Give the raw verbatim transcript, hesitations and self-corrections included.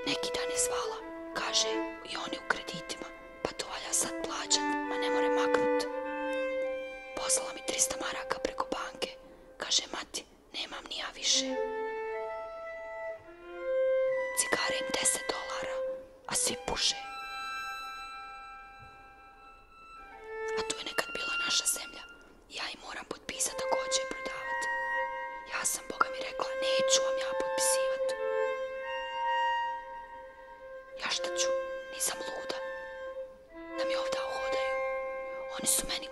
Neki dan je zvala, kaže, i oni u kreditima, pa to valja sad plaćat, ma ne more maknut. Poslala mi trista maraka preko banke, kaže, mati, nemam ni ja više. Cigare im deset dolara, a svi puše. A to je nekad bila naša zemlja. Ja im moram potpisati ako hoće je prodavati. Ja sam, Boga mi rekla, neću vam ja potpisivati. Ja šta ću, nisam luda. Da mi ovdje uhodaju. Oni su meni